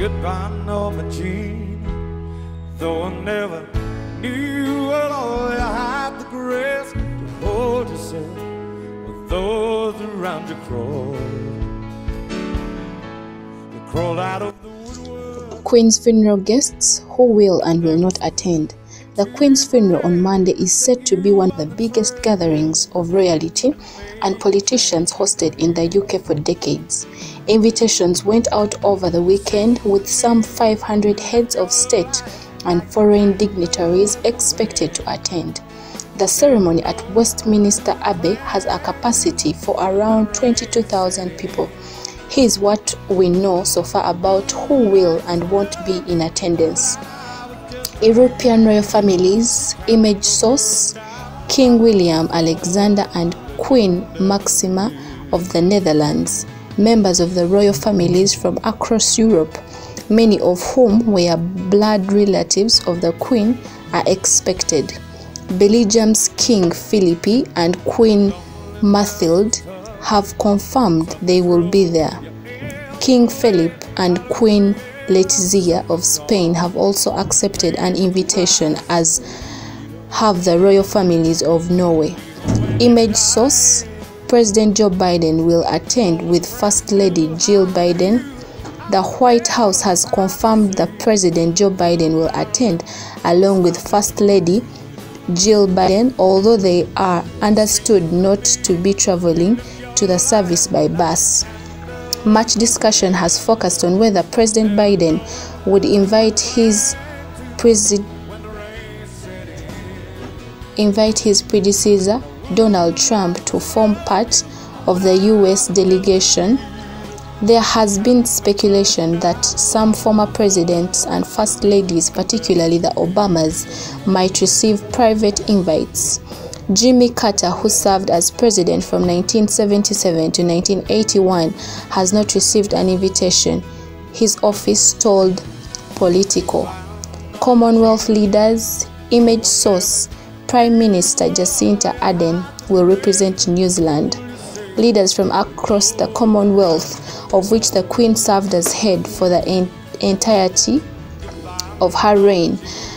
Goodbye, Norma Jean. Though I never knew at all, you had the grace to hold yourself with those around you crawled. They crawled out of the woodwork. Queen's funeral guests who will and will not attend. The Queen's funeral on Monday is said to be one of the biggest gatherings of royalty and politicians hosted in the UK for decades. Invitations went out over the weekend, with some 500 heads of state and foreign dignitaries expected to attend. The ceremony at Westminster Abbey has a capacity for around 22,000 people. Here's what we know so far about who will and won't be in attendance. European royal families, image source, King William Alexander and Queen Maxima of the Netherlands. Members of the royal families from across Europe, many of whom were blood relatives of the Queen, are expected. Belgium's King Philippe and Queen Mathilde have confirmed they will be there. King Philip and Queen Letizia of Spain have also accepted an invitation, as have the royal families of Norway. Image source: President Joe Biden will attend with First Lady Jill Biden. The White House has confirmed that President Joe Biden will attend along with First Lady Jill Biden, although they are understood not to be traveling to the service by bus. Much discussion has focused on whether President Biden would invite his predecessor, Donald Trump, to form part of the U.S. delegation. There has been speculation that some former presidents and first ladies, particularly the Obamas, might receive private invites. Jimmy Carter, who served as president from 1977 to 1981, has not received an invitation, his office told Politico. Commonwealth leaders, image source: Prime Minister Jacinda Ardern will represent New Zealand. Leaders from across the Commonwealth, of which the Queen served as head for the entirety of her reign.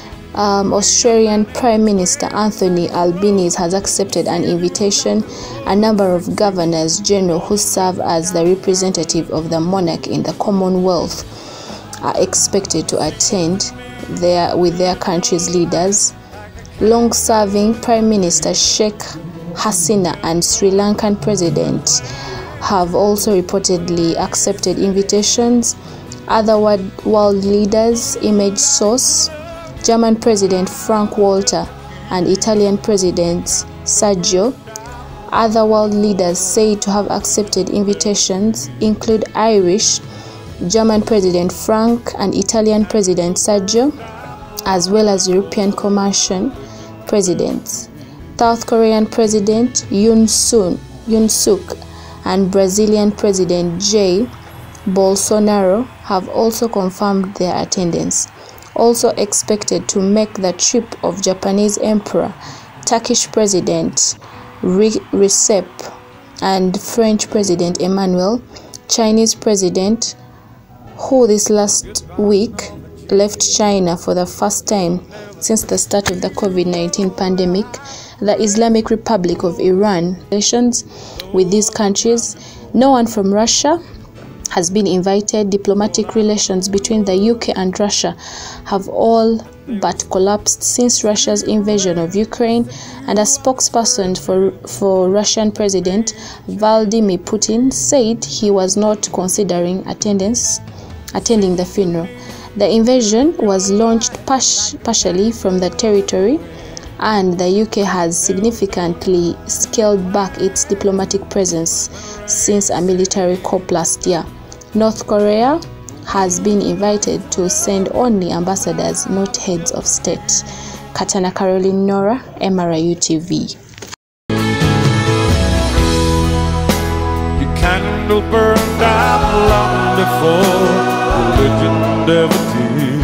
Australian Prime Minister Anthony Albanese has accepted an invitation. A number of governors general who serve as the representative of the monarch in the Commonwealth are expected to attend there with their country's leaders. Long-serving Prime Minister Sheikh Hasina and Sri Lankan President have also reportedly accepted invitations. Other world leaders, image source: German President Frank Walter and Italian President Sergio. Other world leaders said to have accepted invitations include Irish, German President Frank and Italian President Sergio, as well as European Commission presidents. South Korean President Yoon Suk and Brazilian President Jair Bolsonaro have also confirmed their attendance. Also expected to make the trip of Japanese Emperor, Turkish President Recep, and French President Emmanuel. Chinese President, who this last week left China for the first time since the start of the COVID-19 pandemic. The Islamic Republic of Iran. Relations with these countries. No one from Russia has been invited. Diplomatic relations between the UK and Russia have all but collapsed since Russia's invasion of Ukraine, and a spokesperson for Russian President Vladimir Putin said he was not considering attending the funeral. The invasion was launched partially from the territory, and the UK has significantly scaled back its diplomatic presence since a military coup last year. North Korea has been invited to send only ambassadors, not heads of state. Katana Caroline Nora, MRIU TV. Your candle burned out long before religion ever did.